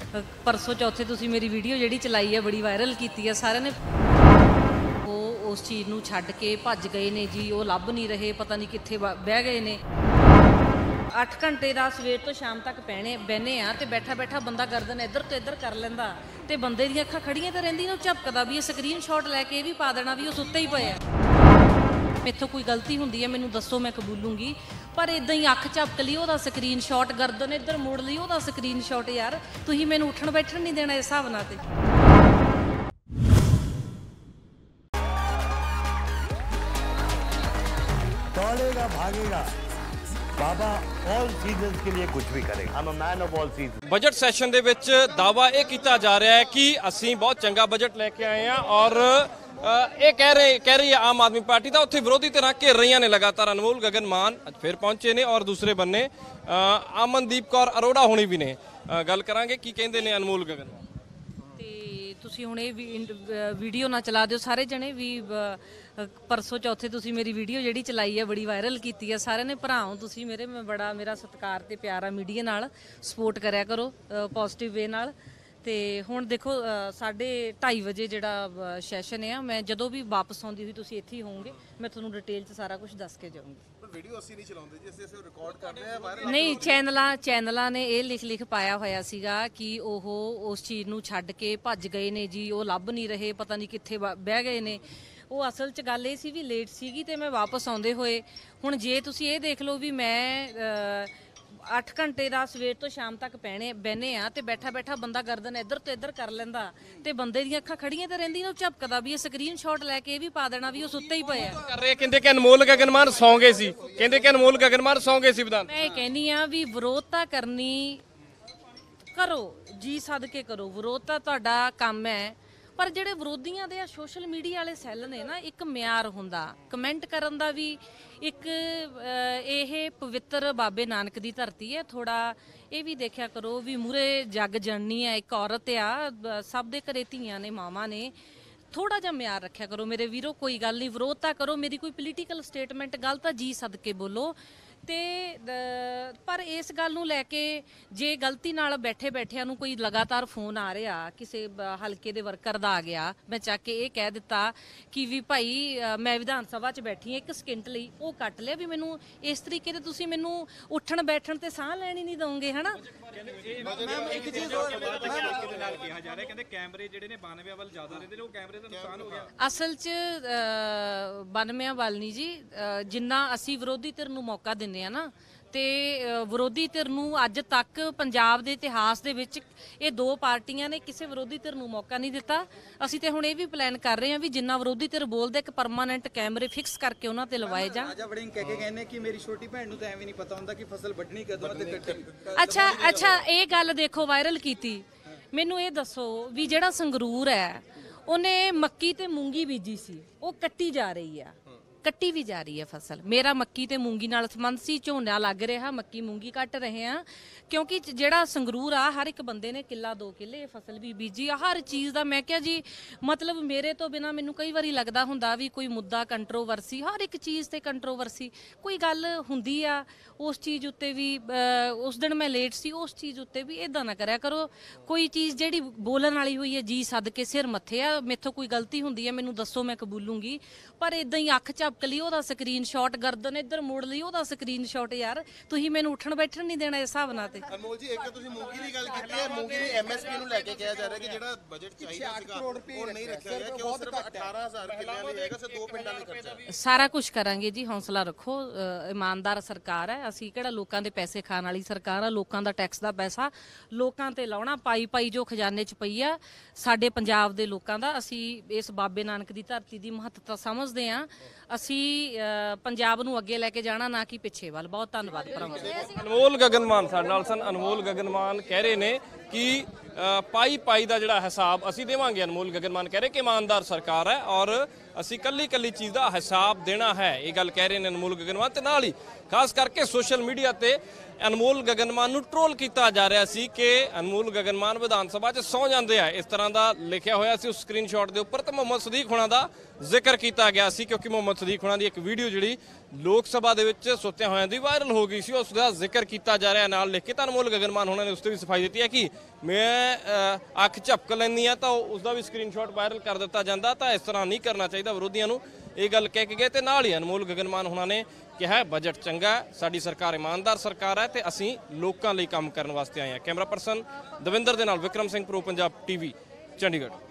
परसों चौथे तुसी मेरी वीडियो जिहड़ी चलाई है बड़ी वायरल की है, सारे ने उस चीज़ नूं छड्ड के भज गए ने जी, वो लभ नहीं रहे, पता नहीं कित्थे बह गए ने। 8 घंटे का सवेर तो शाम तक बहने आ तो बैठा बैठा बंदा गर्दन इधर तो इधर कर लेंदा ते बंदे दी अखां खड़ियां तो रहिंदी ने, झपकदा भी स्क्रीन शॉट लैके भी पा देना भी वो सुत्ते ही पे आ। मेथों कोई गलती हुंदी है मैनूं दसो, मैं कबूलूंगी, पर इदां ही अख झपक ली ओहदा स्क्रीन शॉट, गर्दन इधर मोड़ ली ओहदा स्क्रीन शॉट। यार तुसीं मैनूं उठण बैठण नहीं देना इस हिसाब नाल ते। दौड़ेगा भागेगा बाबा, ऑल सीजन के लिए कुछ भी करेगा। I am a man of all season. Budget session ਦੇ ਵਿੱਚ दावा ਇਹ ਕੀਤਾ ਜਾ ਰਿਹਾ ਹੈ ਕਿ ਅਸੀਂ ਬਹੁਤ ਚੰਗਾ ਬਜਟ ਲੈ ਕੇ ਆਏ ਹਾਂ ਔਰ ਇਹ ਕਹਿ ਰਹੀ ਹੈ ਆਮ ਆਦਮੀ ਪਾਰਟੀ ਦਾ। ਉੱਥੇ ਵਿਰੋਧੀ ਧਿਰਾਂ ਘੇਰ ਰਹੀਆਂ ਨੇ ਲਗਾਤਾਰ। ਅਨਮੋਲ ਗਗਨ ਮਾਨ ਅੱਜ ਫਿਰ ਪਹੁੰਚੇ ਨੇ ਔਰ ਦੂਸਰੇ ਬੰਨੇ ਅਮਨਦੀਪ ਕੌਰ ਅਰੋੜਾ ਹੋਣੀ ਵੀ ਨੇ। ਗੱਲ ਕਰਾਂਗੇ ਕੀ ਕਹਿੰਦੇ ਨੇ ਅਨਮੋਲ ਗਗਨ। ਤੁਸੀਂ ਹੁਣ ਇਹ ਵੀਡੀਓ ਨਾ ਚਲਾ ਦਿਓ ਸਾਰੇ ਜਣੇ ਵੀ। परसों चौथे तुसी मेरी वीडियो जिहड़ी चलाई है बड़ी वायरल की है, सारे ने भराओ तुसी मेरे, मैं बड़ा मेरा सत्कार ते प्यार आ मीडिया नाल, सपोर्ट करया करो पॉजिटिव वे नाल। ते हुण देखो 2:30 बजे जिहड़ा सैशन है, मैं जदों भी वापस आउंदी हुई तुसी इत्थे ही होवोगे, मैं तुहानूं डिटेल च सारा कुछ दस के जाऊंगी। वीडियो ਅਸੀਂ ਨਹੀਂ ਚਲਾਉਂਦੇ ਜੀ, ਅਸੀਂ ਰਿਕਾਰਡ ਕਰ ਰਹੇ ਹਾਂ ਵਾਇਰਲ। नहीं, चैनलों ने यह लिख पाया होया सीगा कि ओह उस चीज़ नूं छड्ड के भज गए ने जी, वो लभ नहीं रहे, पता नहीं कित्थे बह गए ने। ਉਹ ਅਸਲ 'ਚ ਗੱਲ ਇਹ ਸੀ ਵੀ ਲੇਟ ਸੀਗੀ ਤੇ ਮੈਂ ਵਾਪਸ ਆਉਂਦੇ ਹੋਏ, ਹੁਣ ਜੇ ਤੁਸੀਂ ਇਹ ਦੇਖ ਲਓ ਵੀ ਮੈਂ 8 ਘੰਟੇ ਦਾ ਸਵੇਰ ਤੋਂ ਸ਼ਾਮ ਤੱਕ ਬਹਿਨੇ ਆ ਤੇ ਬੈਠਾ ਬੈਠਾ ਬੰਦਾ ਗਰਦਨ ਇੱਧਰ ਤੋਂ ਇੱਧਰ ਕਰ ਲੈਂਦਾ ਤੇ ਬੰਦੇ ਦੀਆਂ ਅੱਖਾਂ ਖੜੀਆਂ ਤੇ ਰਹਿੰਦੀ ਨੇ, ਉਹ ਝਪਕਦਾ ਵੀ ਸਕਰੀਨ ਸ਼ਾਟ ਲੈ ਕੇ ਇਹ ਵੀ ਪਾ ਦੇਣਾ ਵੀ ਉਹ ਸੁੱਤੇ ਹੀ ਪਏ ਆ। ਕਰ ਰਹੇ ਕਹਿੰਦੇ ਕਿ ਅਨਮੋਲ ਗਗਨ ਮਾਨ ਸੌਂ ਗਏ ਸੀ, ਕਹਿੰਦੇ ਕਿ ਅਨਮੋਲ ਗਗਨ ਮਾਨ ਸੌਂ ਗਏ ਸੀ ਵਿਧਾਨ। ਮੈਂ ਇਹ ਕਹਿੰਦੀ ਆ ਵੀ ਵਿਰੋਧਤਾ ਕਰਨੀ ਕਰੋ ਜੀ, ਸਦਕੇ ਕਰੋ, ਵਿਰੋਧਤਾ ਤੁਹਾਡਾ ਕੰਮ ਹੈ। पर ਜਿਹੜੇ ਵਿਰੋਧੀਆਂ ਦੇ ਆ ਸੋਸ਼ਲ ਮੀਡੀਆ ਵਾਲੇ ਸੈੱਲ ਨੇ ਨਾ, ਇੱਕ ਮਿਆਰ ਹੁੰਦਾ ਕਮੈਂਟ ਕਰਨ ਦਾ ਵੀ। ਇੱਕ ਇਹ ਪਵਿੱਤਰ ਬਾਬੇ ਨਾਨਕ ਦੀ ਧਰਤੀ ਹੈ, ਥੋੜਾ ਇਹ ਵੀ ਦੇਖਿਆ ਕਰੋ ਵੀ ਮੂਰੇ ਜੱਗ ਜਣਨੀ ਹੈ, ਇੱਕ ਔਰਤ ਆ, ਸਭ ਦੇ ਘਰੇ ਧੀਆਂ ਨੇ, ਮਾਵਾਂ ਨੇ, ਥੋੜਾ ਜਿਹਾ ਮਿਆਰ ਰੱਖਿਆ ਕਰੋ ਮੇਰੇ ਵੀਰੋ। ਕੋਈ ਗੱਲ ਨਹੀਂ, ਵਿਰੋਧਤਾ ਕਰੋ, ਮੇਰੀ ਕੋਈ ਪੋਲੀਟੀਕਲ ਸਟੇਟਮੈਂਟ ਗਲਤ ਤਾਂ ਜੀ ਸਦਕੇ ਬੋਲੋ ਤੇ ਪਰ ਇਸ ਗੱਲ ਨੂੰ ਲੈ ਕੇ ਜੇ ਗਲਤੀ ਨਾਲ ਬੈਠੇ ਬੈਠਿਆਂ ਨੂੰ ਕੋਈ ਲਗਾਤਾਰ ਫੋਨ ਆ ਰਿਹਾ ਕਿਸੇ ਹਲਕੇ ਦੇ ਵਰਕਰ ਦਾ ਆ ਗਿਆ, ਮੈਂ ਚੱਕ ਕੇ ਇਹ ਕਹਿ ਦਿੱਤਾ ਕਿ ਵੀ ਭਾਈ ਮੈਂ ਵਿਧਾਨ ਸਭਾ 'ਚ ਬੈਠੀ ਹਾਂ 1 ਸਕਿੰਟ ਲਈ, ਉਹ ਕੱਟ ਲਿਆ ਵੀ ਮੈਨੂੰ ਇਸ ਤਰੀਕੇ ਤੇ ਤੁਸੀਂ ਮੈਨੂੰ ਉੱਠਣ ਬੈਠਣ ਤੇ ਸਾਹ ਲੈਣ ਹੀ ਨਹੀਂ ਦਓਗੇ, ਹਨਾ। ਇੱਕ ਚੀਜ਼ ਹੋਰ ਦੇ ਨਾਲ ਕਿਹਾ ਜਾ ਰਿਹਾ, ਕਹਿੰਦੇ ਕੈਮਰੇ ਜਿਹੜੇ ਨੇ 92 ਵੱਲ ਜ਼ਿਆਦਾ ਰਹਿੰਦੇ ਨੇ, ਉਹ ਕੈਮਰੇ ਦਾ ਨੁਕਸਾਨ ਹੋ ਗਿਆ। ਅਸਲ 'ਚ 92 ਵੱਲ ਨਹੀਂ ਜੀ, ਜਿੰਨਾ ਅਸੀਂ ਵਿਰੋਧੀ ਧਿਰ ਨੂੰ ਮੌਕਾ ਦਿੰਦੇ ਆ ਨਾ, ਤੇ ਵਿਰੋਧੀ ਧਿਰ ਨੂੰ ਅੱਜ ਤੱਕ ਪੰਜਾਬ ਦੇ ਇਤਿਹਾਸ ਦੇ ਵਿੱਚ ਇਹ 2 ਪਾਰਟੀਆਂ ਨੇ ਕਿਸੇ ਵਿਰੋਧੀ ਧਿਰ ਨੂੰ ਮੌਕਾ ਨਹੀਂ ਦਿੱਤਾ। ਅਸੀਂ ਤੇ ਹੁਣ ਇਹ ਵੀ ਪਲਾਨ ਕਰ ਰਹੇ ਹਾਂ ਵੀ ਜਿੰਨਾ ਵਿਰੋਧੀ ਧਿਰ ਬੋਲਦੇ ਇੱਕ ਪਰਮਾਨੈਂਟ ਕੈਮਰੇ ਫਿਕਸ ਕਰਕੇ ਉਹਨਾਂ ਤੇ ਲਵਾਏ ਜਾਣ। ਰਾਜਾ ਵੜਿੰਗ ਕਹਿ ਕੇ ਕਹਿੰਦੇ ਕਿ ਮੇਰੀ ਛੋਟੀ ਭੈਣ ਨੂੰ ਤਾਂ ਐਵੇਂ ਨਹੀਂ ਪਤਾ ਹੁੰਦਾ ਕਿ ਫਸਲ ਵੱਢਣੀ ਕਦੋਂ ਤੇ ਕੱਟਣੀ। ਅੱਛਾ ਇਹ ਗੱਲ ਦੇਖੋ ਵਾਇਰਲ ਕੀਤੀ, ਮੈਨੂੰ ਇਹ ਦੱਸੋ ਵੀ ਜਿਹੜਾ ਸੰਗਰੂਰ ਹੈ ਉਹਨੇ ਮੱਕੀ ਤੇ ਮੂੰਗੀ ਬੀਜੀ ਸੀ, ਉਹ ਕੱਟੀ ਜਾ ਰਹੀ ਆ, ਕੱਟੀ ਵੀ ਜਾ ਰਹੀ ਹੈ ਫਸਲ। ਮੇਰਾ ਮੱਕੀ ਤੇ ਮੂੰਗੀ ਨਾਲ ਸੰਬੰਧ ਸੀ, ਝੋਨਾ ਲੱਗ ਰਿਹਾ, ਮੱਕੀ ਮੂੰਗੀ ਕੱਟ ਰਹੇ ਆ, ਕਿਉਂਕਿ ਜਿਹੜਾ ਸੰਗਰੂਰ ਆ ਹਰ ਇੱਕ ਬੰਦੇ ਨੇ ਕਿੱਲਾ 2 ਕਿੱਲੇ ਫਸਲ ਵੀ ਬੀਜੀ ਆ, ਹਰ ਚੀਜ਼ ਦਾ। ਮੈਂ ਕਿਹਾ ਜੀ ਮਤਲਬ ਮੇਰੇ ਤੋਂ ਬਿਨਾ ਮੈਨੂੰ ਕਈ ਵਾਰੀ ਲੱਗਦਾ ਹੁੰਦਾ ਵੀ ਕੋਈ ਮੁੱਦਾ ਕੰਟਰੋਵਰਸੀ, ਹਰ ਇੱਕ ਚੀਜ਼ ਤੇ ਕੰਟਰੋਵਰਸੀ, ਕੋਈ ਗੱਲ ਹੁੰਦੀ ਆ ਉਸ ਚੀਜ਼ ਉੱਤੇ ਵੀ। ਉਸ ਦਿਨ ਮੈਂ ਲੇਟ ਸੀ, ਉਸ ਚੀਜ਼ ਉੱਤੇ ਵੀ ਇਦਾਂ ਨਾ ਕਰਿਆ ਕਰੋ। ਕੋਈ ਚੀਜ਼ ਜਿਹੜੀ ਬੋਲਣ ਵਾਲੀ ਹੋਈ ਹੈ ਜੀ ਸਦਕੇ ਸਿਰ ਮੱਥੇ ਆ, ਮੇਥੋਂ ਕੋਈ ਗਲਤੀ ਹੁੰਦੀ ਹੈ ਮੈਨੂੰ ਦੱਸੋ, ਮੈਂ ਕਬੂਲੂੰਗੀ, ਪਰ ਇਦਾਂ ਹੀ ਅੱਖ ਝਪਕ ਲਈ ਉਹਦਾ ਸਕਰੀਨ ਸ਼ਾਟ, ਗਰਦਨ ਇੱਧਰ ਮੋੜ ਲਈ ਉਹਦਾ ਸਕਰੀਨ ਸ਼ਾਟ। ਯਾਰ ਤੁਸੀਂ ਮੈਨੂੰ ਉੱਠਣ ਬੈਠਣ ਨਹੀਂ ਦੇਣਾ ਇਸ ਹਿਸਾਬ ਨਾਲ ਤੇ। ਅਨਮੋਲ ਜੀ, ਇੱਕ ਤੁਸੀਂ ਮੂੰਗੀ ਦੀ ਗੱਲ ਕੀਤੀ ਹੈ, ਮੂੰਗੀ ਦੀ ਐਮਐਸਪੀ ਨੂੰ ਲੈ ਕੇ ਕਿਹਾ ਜਾ ਰਿਹਾ ਕਿ ਜਿਹੜਾ ਬਜਟ ਚਾਹੀਦਾ ਸੀਗਾ ਉਹ ਨਹੀਂ ਰੱਖਿਆ ਗਿਆ, ਕਿ ਉਹ ਸਿਰਫ 18000 ਕਿੱਲਿਆਂ ਲਈ ਹੈਗਾ, ਸਿਰਫ 2 ਪਿੰਡਾਂ ਲਈ ਖਰਚਾ। ਸਾਰਾ ਕੁਝ ਕਰਾਂਗੇ ਜੀ, ਹੌਸਲਾ ਰੱਖੋ, ਇਮਾਨਦਾਰ ਸਰਕਾਰ ਹੈ, ਅਸੀਂ ਕਿਹੜਾ ਲੋਕਾਂ ਦੇ ਪੈਸੇ ਖਾਣ ਵਾਲੀ ਸਰਕਾਰ ਆ। ਲੋਕਾਂ ਦਾ ਟੈਕਸ ਦਾ ਪੈਸਾ ਲੋਕਾਂ ਤੇ ਲਾਉਣਾ, ਪਾਈ ਜੋ ਖਜ਼ਾਨੇ 'ਚ ਪਈ ਆ ਸਾਡੇ ਪੰਜਾਬ ਦੇ ਲੋਕਾਂ ਦਾ। ਅਸੀਂ ਇਸ ਬਾਬੇ ਨਾਨਕ ਦੀ ਧਰਤੀ ਦੀ ਮਹੱਤਤਾ ਸਮਝਦੇ ਹਾਂ, ਅਸੀਂ ਪੰਜਾਬ ਨੂੰ ਅੱਗੇ ਲੈ ਕੇ ਜਾਣਾ, ਨਾ ਕਿ ਪਿੱਛੇ ਵੱਲ। ਬਹੁਤ ਧੰਨਵਾਦ ਭਰਾਵਾਂ। ਅਨਮੋਲ ਗਗਨ ਮਾਨ ਸਾਡੇ ਨਾਲ ਸਨ। ਅਨਮੋਲ ਗਗਨ ਮਾਨ ਕਹਿ ਰਹੇ ਨੇ ਕਿ ਪਾਈ ਦਾ ਜਿਹੜਾ ਹਿਸਾਬ ਅਸੀਂ ਦੇਵਾਂਗੇ। ਅਨਮੋਲ ਗਗਨ ਮਾਨ ਕਹਿ ਰਹੇ ਕਿ ਇਮਾਨਦਾਰ ਸਰਕਾਰ ਹੈ ਔਰ ਅਸੀਂ ਕੱਲੀ ਚੀਜ਼ ਦਾ ਹਿਸਾਬ ਦੇਣਾ ਹੈ, ਇਹ ਗੱਲ ਕਹਿ ਰਹੇ ਨੇ ਅਨਮੋਲ ਗਗਨ ਮਾਨ। ਤੇ ਨਾਲ ਹੀ ਖਾਸ ਕਰਕੇ ਸੋਸ਼ਲ ਮੀਡੀਆ ਤੇ ਅਨਮੋਲ ਗਗਨ ਮਾਨ ਨੂੰ ਟ੍ਰੋਲ ਕੀਤਾ ਜਾ ਰਿਹਾ ਸੀ ਕਿ ਅਨਮੋਲ ਗਗਨ ਮਾਨ ਵਿਧਾਨ ਸਭਾ 'ਚ ਸੌਂ ਜਾਂਦੇ ਆ, ਇਸ ਤਰ੍ਹਾਂ ਦਾ ਲਿਖਿਆ ਹੋਇਆ ਸੀ ਉਸ ਸਕਰੀਨਸ਼ਾਟ ਦੇ ਉੱਪਰ। ਤੇ ਮੁਹੰਮਦ ਸਦੀਕ ਹੁਣਾਂ ਦਾ ਜ਼ਿਕਰ ਕੀਤਾ ਗਿਆ ਸੀ ਕਿਉਂਕਿ ਮੁਹੰਮਦ ਸਦੀਕ ਹੁਣਾਂ ਦੀ ਇੱਕ ਵੀਡੀਓ ਜਿਹੜੀ ਲੋਕ ਸਭਾ ਦੇ ਵਿੱਚ ਸੁੱਤਿਆਂ ਹੋਇਆਂ ਦੀ ਵਾਇਰਲ ਹੋ ਗਈ ਸੀ, ਉਸ ਦਾ ਜ਼ਿਕਰ ਕੀਤਾ ਜਾ ਰਿਹਾ ਨਾਲ ਲਿਖ ਕੇ। ਤਾਂ ਅਨਮੋਲ ਗਗਨ ਮਾਨ ਹੁਣਾਂ ਨੇ ਉਸ ਤੇ ਵੀ ਸਫਾਈ ਦਿੱਤੀ ਹੈ ਕਿ ਮੈਂ ਅੱਖ ਝਪਕ ਲੈਂਦੀ ਆ ਤਾਂ ਉਸ ਦਾ ਵੀ ਸਕਰੀਨਸ਼ਾਟ ਵਾਇਰਲ ਕਰ ਦਿੱਤਾ ਜਾਂਦਾ, ਤਾਂ ਇਸ ਤਰ੍ਹਾਂ ਨਹੀਂ ਕਰਨਾ ਚਾਹੀਦਾ ਵਿਰੋਧੀਆਂ ਨੂੰ, ਇਹ ਗੱਲ ਕਹਿ ਕੇ ਗਏ। ਤੇ ਨਾਲ ਹੀ ਅਨਮੋਲ ਗਗਨ ਮਾਨ ਹੁਣਾਂ ਨੇ ਕਿਹਾ ਬਜਟ ਚੰਗਾ ਹੈ, ਸਾਡੀ ਸਰਕਾਰ ਇਮਾਨਦਾਰ ਸਰਕਾਰ ਹੈ ਤੇ ਅਸੀਂ ਲੋਕਾਂ ਲਈ ਕੰਮ ਕਰਨ ਵਾਸਤੇ ਆਏ ਹਾਂ। ਕੈਮਰਾ ਪਰਸਨ ਦਵਿੰਦਰ ਦੇ ਨਾਲ ਵਿਕਰਮ ਸਿੰਘ, ਪ੍ਰੋ ਪੰਜਾਬ ਟੀਵੀ, ਚੰਡੀਗੜ੍ਹ।